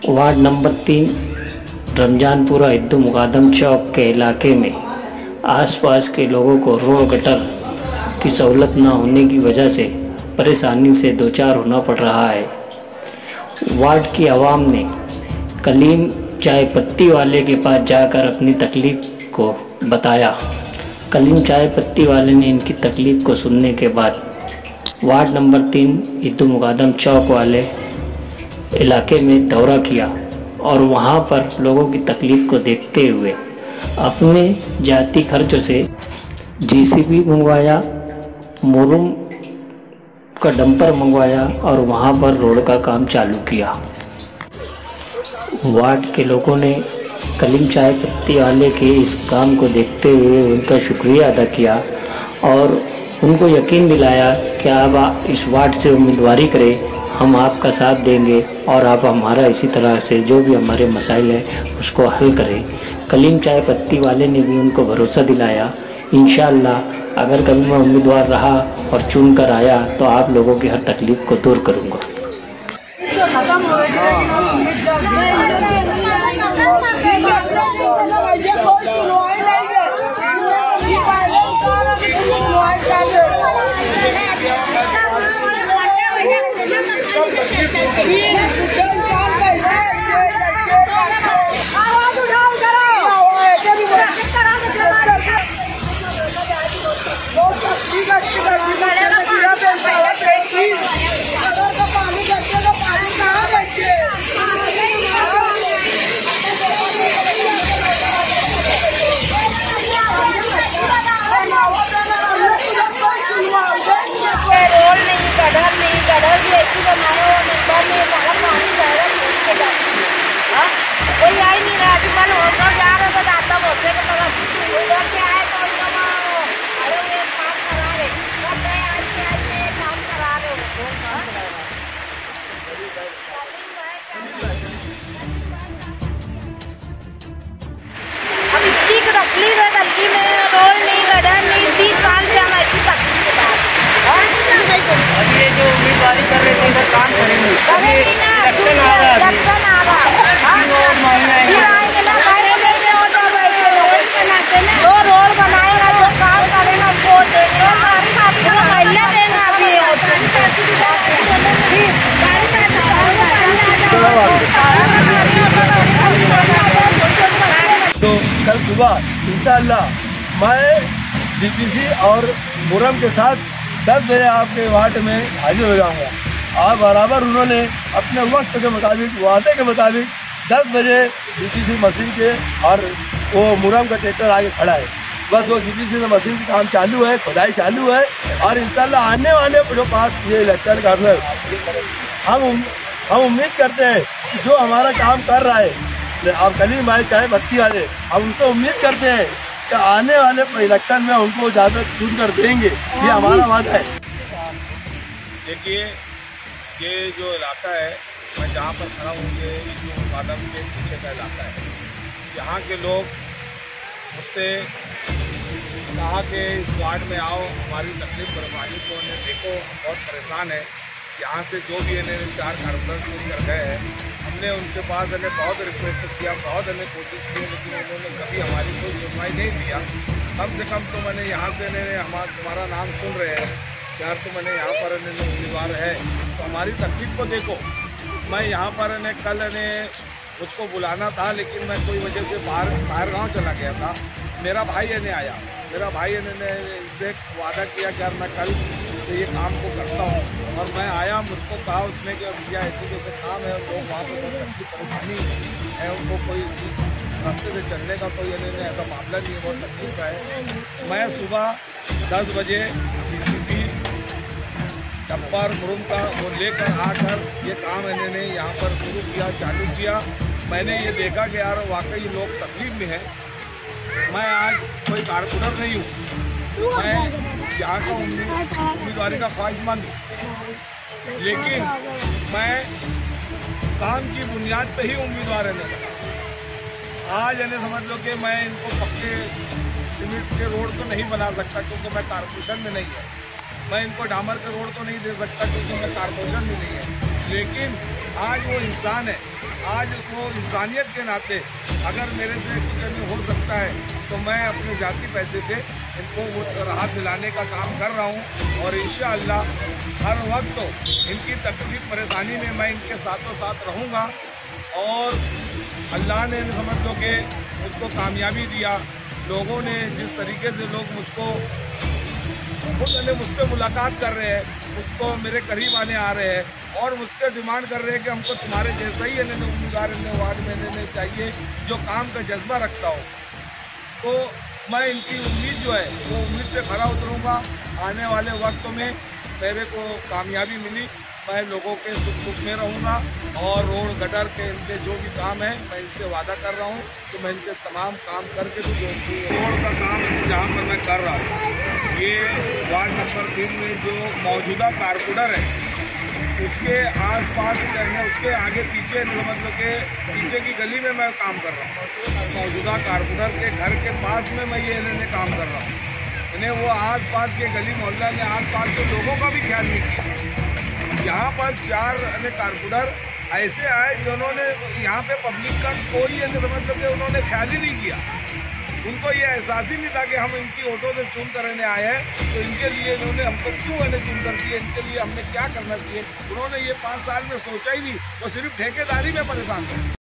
Ward number 3 Ramzanpura Hindu Mukadam Chowk के इलाके में आसपास के लोगों को रोड गटर की सहूलत न होने की वजह से परेशानी से दो चार होना पड़ रहा है। वार्ड की आवाम ने कलीम चाय पत्ती वाले के पास जाकर अपनी तकलीफ़ को बताया। कलीम चाय पत्ती वाले ने इनकी तकलीफ़ को सुनने के बाद वार्ड नंबर 3 हिंदू मुकादम चौक वाले इलाके में दौरा किया और वहां पर लोगों की तकलीफ़ को देखते हुए अपने जाती खर्चों से जेसीबी मंगवाया, मुरुम का डंपर मंगवाया और वहां पर रोड का काम चालू किया। वार्ड के लोगों ने कलीम चाय पत्ती वाले के इस काम को देखते हुए उनका शुक्रिया अदा किया और उनको यकीन दिलाया कि आप इस वार्ड से उम्मीदवारी करें, हम आपका साथ देंगे और आप हमारा इसी तरह से जो भी हमारे मसाइल हैं उसको हल करें। कलीम चाय पत्ती वाले ने भी उनको भरोसा दिलाया, इंशाअल्लाह अगर कभी मैं उम्मीदवार रहा और चुन कर आया तो आप लोगों की हर तकलीफ़ को दूर करूँगा। कोई आ ही नहीं रहा, कल होकर जा रहे थे दाता मोचे की तरफ, उधर से आए तो उनको अरे वो काम करा रहे, काम करा रहे अब इतनी तकलीफ है, गलती में रोड नहीं, गटर नहीं, 20 साल से हम ऐसी तकलीफ के बाद ये जो उम्मीदवारी कर रहे थे इधर काम करेंगे इलेक्शन आ रहा तो रोड बनाएगा, जो काम करेगा वो देंगे, महिला देंगे। तो कल सुबह इंशाअल्लाह मैं डीपीसी और मुरम के साथ 10 बजे आपके वार्ड में हाजिर हो जाऊंगा। आप बराबर उन्होंने अपने वक्त के मुताबिक, वादे के मुताबिक 10 बजे डीपीसी मशीन के और वो मुरम का ट्रैक्टर आगे खड़ा है, बस वो डीपीसी से मशीन का काम चालू है, खुदाई चालू है और इंशाल्लाह आने वाले जो पास ये इलेक्शन करने हम उम्मीद करते हैं कि जो हमारा काम कर रहा है आप कलीम भाई चाय पत्ती वाले, हम उनसे उम्मीद करते हैं कि आने वाले इलेक्शन में उनको ज़्यादा चुन कर देंगे, ये हमारा वादा है। देखिए ये जो इलाका है, मैं जहाँ पर खड़ा हूँ, ये हिंदू मुकादम के पीछे का इलाका है। यहाँ के लोग मुझसे कहा कि इस वार्ड में आओ, हमारी तकलीफ बर्बादी को उन्हें देखो, बहुत परेशान है। यहाँ से जो भी इन्हें 4 कारकुनर चुन कर गए हैं, हमने उनके पास इन्हें बहुत रिक्वेस्ट किया, बहुत इन्हें कोशिश की, लेकिन उन्होंने कभी हमारी कोई सुनवाई नहीं दिया। कम से कम तो मैंने यहाँ से इन्हें तुम्हारा नाम सुन रहे हैं, यार तो मैंने यहाँ पर इन्हें उम्मीदवार है तो हमारी तकलीफ को देखो। मैं यहाँ पर इन्हें कल इन्हें मुझको बुलाना था, लेकिन मैं कोई वजह से बाहर गाँव चला गया था। मेरा भाई इन्हें आया, मेरा भाई इनसे वादा किया कि यार मैं कल से ये काम को करता हूँ, और मैं आया, मुझको कहा उसने कि भैया ऐसी जैसे काम है, लोग वहाँ पर बहुत अच्छी परेशानी है, उनको कोई रास्ते से चलने का कोई इन्हें ऐसा मामला नहीं है, बहुत तकलीफ है। मैं सुबह 10 बजे जेसीबी डंपर मुरुम का वो लेकर आकर ये काम इन्होंने यहाँ पर शुरू किया, चालू किया। मैंने ये देखा कि यार वाकई लोग तकलीफ में हैं। मैं आज कोई कारकुनर नहीं हूँ, मैं यहाँ का उम्मीदवारी का ख्वाहिशमंद हूँ, लेकिन मैं काम की बुनियाद पे ही उम्मीदवार रहने लगा। आज इन्हें समझ लो कि मैं इनको पक्के सीमेंट के रोड तो नहीं बना सकता क्योंकि मैं कारपोरेशन में नहीं है, मैं इनको डामर के रोड तो नहीं दे सकता क्योंकि मैं कारपोरेशन में नहीं है, लेकिन आज वो इंसान है आज वो इंसानियत के नाते अगर मेरे से कुछ हो सकता है तो मैं अपने जाती पैसे से इनको वो राहत दिलाने का काम कर रहा हूँ। और इंशाअल्लाह हर वक्त तो इनकी तकलीफ परेशानी में मैं इनके साथों साथ रहूँगा। और अल्लाह ने समझ लो कि मुझको कामयाबी दिया। लोगों ने जिस तरीके से लोग मुझको मुझसे मुलाकात कर रहे हैं, मुझको मेरे करीब आने आ रहे हैं और मुझसे डिमांड कर रहे हैं कि हमको तुम्हारे जैसा ही उम्मीदवार वार्ड में लेने चाहिए जो काम का जज्बा रखता हो। तो मैं इनकी उम्मीद जो है वो उम्मीद से खरा उतरूँगा। आने वाले वक्त में मेरे को कामयाबी मिली, मैं लोगों के सुख दुख में रहूँगा और रोड गटर के इनके जो भी काम है मैं इनसे वादा कर रहा हूँ कि मैं इनके तमाम काम करके तो जो रोड का काम जहाँ पर मैं कर रहा हूँ, ये वार्ड नंबर 3 में जो मौजूदा कारपोरेटर है उसके आस-पास रहने उसके आगे पीछे मतलब के पीछे की गली में मैं काम कर रहा हूँ। मौजूदा कारपोरेटर के घर के पास में मैं ये इन्हें काम कर रहा हूँ। इन्हें वो आस-पास के गली मोहल्ला ने आस-पास के लोगों का भी ख्याल नहीं किया। यहाँ पर 4 कारपोरेटर ऐसे आए जिन्होंने यहाँ पे पब्लिक का कोई समझ लो कि उन्होंने ख्याल ही नहीं किया। उनको ये एहसास ही नहीं था कि हम इनकी ऑटो से चुन कर रहने आए हैं, तो इनके लिए इन्होंने हमको क्यों चुन कर दिए, इनके लिए हमने क्या करना चाहिए, उन्होंने ये 5 साल में सोचा ही नहीं। वो सिर्फ ठेकेदारी में परेशान थे।